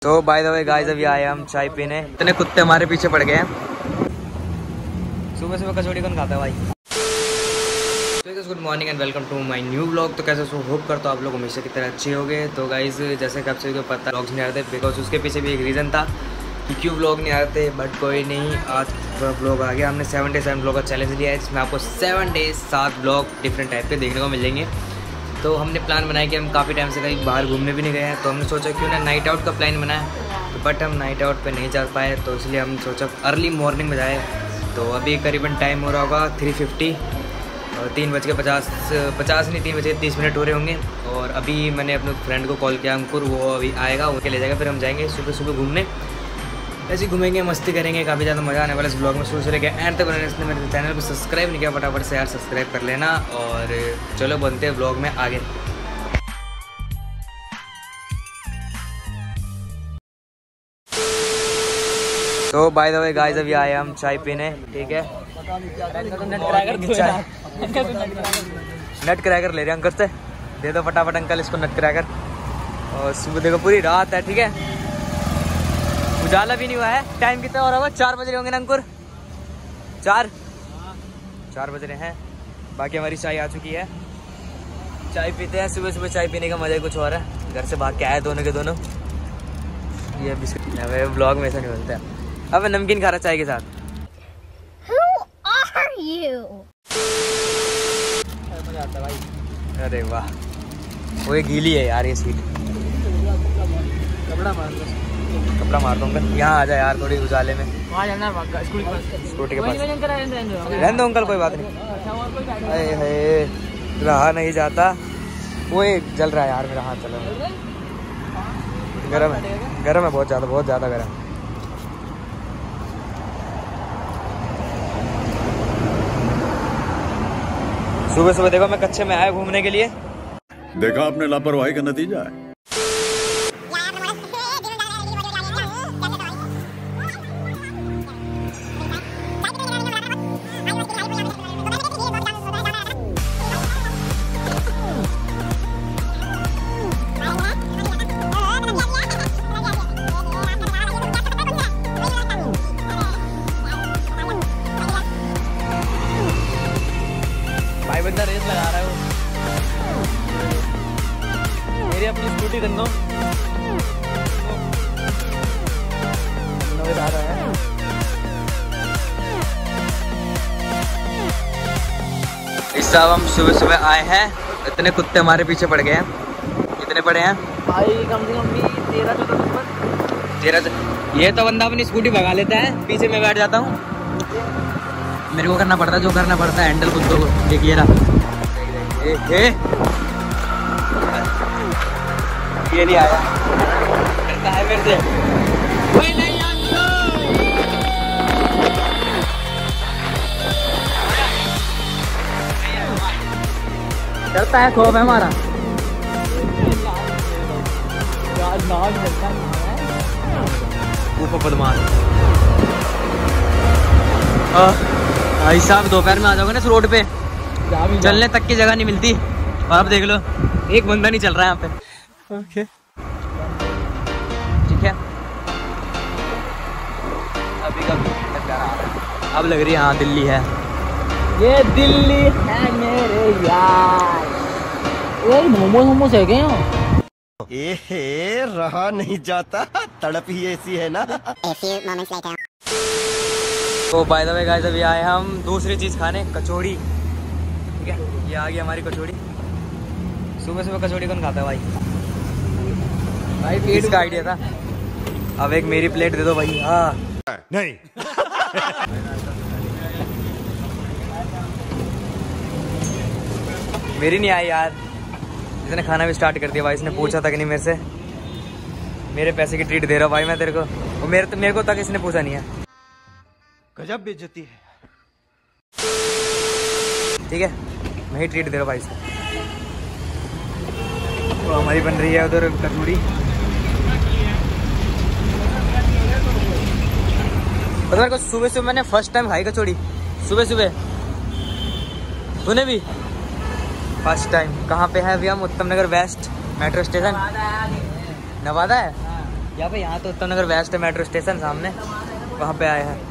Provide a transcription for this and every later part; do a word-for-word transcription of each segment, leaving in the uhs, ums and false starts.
तो by the way guys अभी आए हम चाय पीने, इतने कुत्ते हमारे पीछे पड़ गए हैं। सुबह सुबह कचौड़ी कौन खाता है भाई। तो good morning and welcome to my new vlog. तो कैसे सो होप करता हूँ आप लोग हमेशा की तरह अच्छे होंगे। तो गाइस जैसे कि आप सभी को पता व्लॉग्स नहीं आ रहे थे बिकॉज उसके पीछे भी एक रीज़न था कि क्यों व्लॉग नहीं आ रहे थे, बट कोई नहीं, आज व्लॉग आ गया। हमने सेवन डे सेवन व्लॉग का चैलेंज लिया है जिसमें आपको सेवन डेज सात व्लॉग डिफरेंट टाइप के देखने को मिलेंगे। तो हमने प्लान बनाया कि हम काफ़ी टाइम से कहीं बाहर घूमने भी नहीं गए हैं, तो हमने सोचा क्यों ना नाइट आउट का प्लान बनाया, तो बट हम नाइट आउट पे नहीं जा पाए, तो इसलिए हम सोचा अर्ली मॉर्निंग में जाए। तो अभी करीबन टाइम हो रहा होगा थ्री फिफ्टी और तीन बज के पचास पचास नहीं तीन बजे तीस मिनट हो रहे होंगे। और अभी मैंने अपने फ्रेंड को कॉल किया अंकुर, वो अभी आएगा, वो के ले जाएगा, फिर हम जाएंगे सुबह सुबह घूमने। ऐसे ही घूमेंगे, मस्ती करेंगे, काफ़ी ज़्यादा मज़ा आने वाला इस ब्लॉग में। शुरू से लेकर एंड तक बनाने, इसने मेरे चैनल को सब्सक्राइब नहीं किया फटाफट से यार सब्सक्राइब कर लेना। और चलो बनते हैं ब्लॉग में आगे। तो बाय द वे गाइस अभी आए हम चाय पीने, ठीक है। नट क्रैकर ले रहे हैं अंकल से, दे दो फटाफट अंकल इसको नट क्रैकर। और सुबह देखो पूरी रात है, ठीक है, उजाला भी नहीं हुआ है। टाइम कितना हो रहा होगा, चार बज रहे होंगे ना अंकुर, चार चार बज रहे हैं। बाकी हमारी चाय आ चुकी है, चाय पीते हैं। सुबह सुबह चाय पीने का मजा ही कुछ और है। घर से भाग के आए दोनों के दोनों। ये बिस्किट ब्लॉग में ऐसा नहीं बोलते हैं। अब नमकीन खा रहा चाय के साथ। Who are you? मजा आता भाई। अरे वाह, वो ये गीली है यार ये सीट। कपड़ा मार दो, कपड़ा मार दूंगा। यहाँ आ जाए यार थोड़ी उजाले में। वहाँ जाना है स्कूटी के पास। रहने दो अंकल, कोई बात नहीं। अरे हे रहा नहीं जाता, वो एक जल रहा है यार मेरा हाथ, चल रहा है। गर्म है, गर्म है बहुत ज़्यादा, बहुत ज़्यादा गर्म। सुबह सुबह देखो मैं कच्चे में आया घूमने के लिए। देखा आपने लापरवाही का नतीजा है। भाई बंदा रेस लगा रहा है वो। मेरी अपनी स्कूटी रन दो आ रहा है। इस साहब हम सुबह सुबह आए हैं, इतने कुत्ते हमारे पीछे पड़ गए हैं। कितने पड़े हैं भाई कम से कम भी तेरह चौदह नंबर तेरह। ये तो बंदा अपनी स्कूटी भगा लेता है, पीछे मैं बैठ जाता हूँ। मेरे को करना पड़ता है जो करना पड़ता है, हैंडल कुत्तों को। देखिए रहा ए, ए, ये नहीं आया, करता है मेरे से। चलता है खौफ है हमारा। ऊपर बदमाश भाई साहब, दोपहर में आ जाओगे ना इस रोड पे, चलने तक की जगह नहीं मिलती। और आप देख लो एक बंदा नहीं चल रहा है यहाँ पे। ओके ठीक है, अभी का अब लग रही है हाँ दिल्ली है, ये दिल्ली है मेरे यार। ये मोमोज मोमोज है क्या? ए रहा नहीं जाता, तड़प ही ऐसी है ना। तो बाय द वे गाइस अभी आए हम दूसरी चीज़ खाने, कचौड़ी, ठीक है। ये आ गई हमारी कचौड़ी। सुबह सुबह कचौड़ी कौन खाता है भाई। भाई पेट का आइडिया था। अब एक मेरी प्लेट दे दो भाई। हाँ नहीं मेरी नहीं आई यार, इसने खाना भी स्टार्ट कर दिया भाई। इसने पूछा तक नहीं मेरे से, मेरे पैसे की ट्रीट दे रहा हूँ भाई मैं तेरे को, और मेरे तो मेरे को तक इसने पूछा नहीं है। गजब बेइज्जती है। ठीक है मैं ही ट्रीट दे रहा हूँ भाई इसको। तो हमारी बन रही है उधर कचौड़ी। पता मेरे को सुबह सुबह मैंने फर्स्ट टाइम खाई कचौड़ी, सुबह सुबह। तूने भी फर्स्ट टाइम? कहाँ पे है अभी हम? Uttam Nagar west metro station, Nawada है। यहाँ पे यहाँ तो उत्तम नगर वेस्ट मेट्रो स्टेशन सामने, वहाँ पे आए हैं।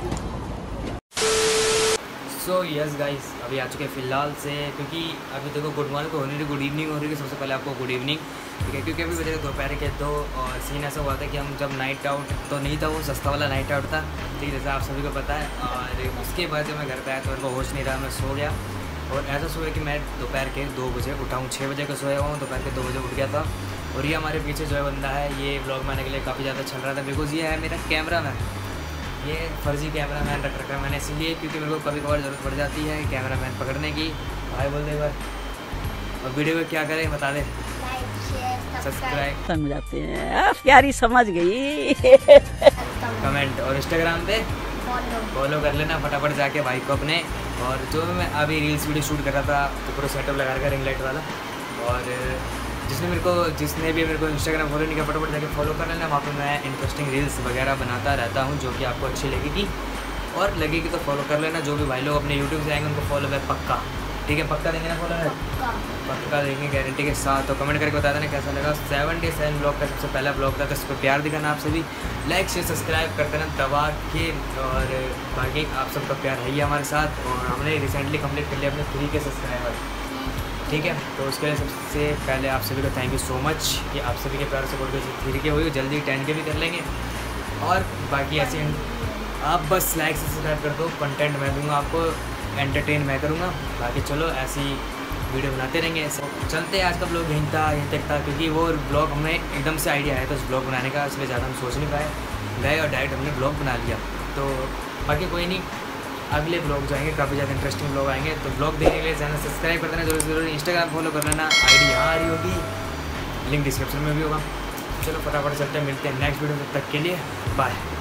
सो यस गाइस, अभी आ चुके हैं फ़िलहाल से, क्योंकि अभी देखो गुड मॉर्निंग तो हो नहीं रही, गुड इवनिंग हो रही है। सबसे पहले आपको गुड इवनिंग, ठीक है, क्योंकि अभी बजे दोपहर के दो, और सीन ऐसा हुआ था कि हम जब नाइट आउट तो नहीं था, वो सस्ता वाला नाइट आउट था, ठीक है, जैसा आप सभी को पता है। और उसके बाद जब मैं घर पर आया तो मेरे को होश नहीं रहा, मैं सो गया। और ऐसा सोया कि मैं दोपहर के दो बजे उठा हूँ, छः बजे का सोया हुआ हूँ, दोपहर के दो बजे उठ गया था। और ये हमारे पीछे जो है बंदा है, ये व्लॉग बनाने के लिए काफ़ी ज़्यादा चल रहा था, बिकॉज ये है मेरा कैमरा मैन। ये फर्जी कैमरा मैन रख रखा है मैंने इसलिए, क्योंकि मेरे को कभी कभार ज़रूरत पड़ जाती है कैमरा मैन पकड़ने की। भाई बोल दे एक बार, और वीडियो में क्या करें बता दे। सब्सक्राइब, समझाते हैं, प्यारी समझ गई। कमेंट और इंस्टाग्राम पे फॉलो कर लेना फटाफट जाके भाई को अपने। और जो मैं अभी रील्स वीडियो शूट कर रहा था तो पूरा सेटअप लगा रखा रिंग लाइट वाला, और जिसने मेरे को जिसने भी मेरे को इंस्टाग्राम फॉलो नहीं किया फटाफट जाके फॉलो कर लेना। वहाँ पे मैं इंटरेस्टिंग रील्स वगैरह बनाता रहता हूँ जो कि आपको अच्छी लगेगी, और लगेगी तो फॉलो कर लेना। जो भी भाई लोग अपने यूट्यूब से आएंगे उनको फॉलो बैक पक्का, ठीक है, पक्का देंगे ना फॉलो बैक, पक्का देंगे गारंटी के साथ। तो कमेंट करके बता देना कैसा लगा। सेवन डे सेवन ब्लॉग का सबसे पहला ब्लॉग था, तो इस पर प्यार दिखाना आप सभी, लाइक शेयर सब्सक्राइब करते रहना दबा के। और बाकी आप सबका प्यार है ही हमारे साथ, और हमने रिसेंटली कंप्लीट कर लिया अपने थ्री के सब्सक्राइबर, ठीक है। तो उसके लिए सबसे पहले आप सभी को थैंक यू सो मच कि आप सभी के प्यार सपोर्ट के थ्री के हुई, जल्दी टेन के भी कर लेंगे। और बाकी ऐसे आप बस लाइक से सब्सक्राइब कर दो, कंटेंट मैं दूंगा आपको, एंटरटेन मैं करूँगा। बाकी चलो ऐसी वीडियो बनाते रहेंगे। ऐसे चलते आज का ब्लॉग यहीं था, यहीं तक था, क्योंकि वो ब्लॉग हमें एकदम से आइडिया आया था उस ब्लॉग बनाने का, इसलिए ज़्यादा हम सोच नहीं पाए, गए और डायरेक्ट हमने ब्लॉग बना लिया। तो बाकी कोई नहीं, अगले ब्लॉग जाएंगे, काफ़ी ज़्यादा इंटरेस्टिंग ब्लॉग आएंगे। तो ब्लॉग देखने के लिए चैनल सब्सक्राइब कर देना जरूर जरूर, इंस्टाग्राम फॉलो कर लेना, आईडी यहाँ आ रही होगी, लिंक डिस्क्रिप्शन में भी होगा। चलो फटाफट चलते हैं, मिलते हैं नेक्स्ट वीडियो, तब तक के लिए बाय।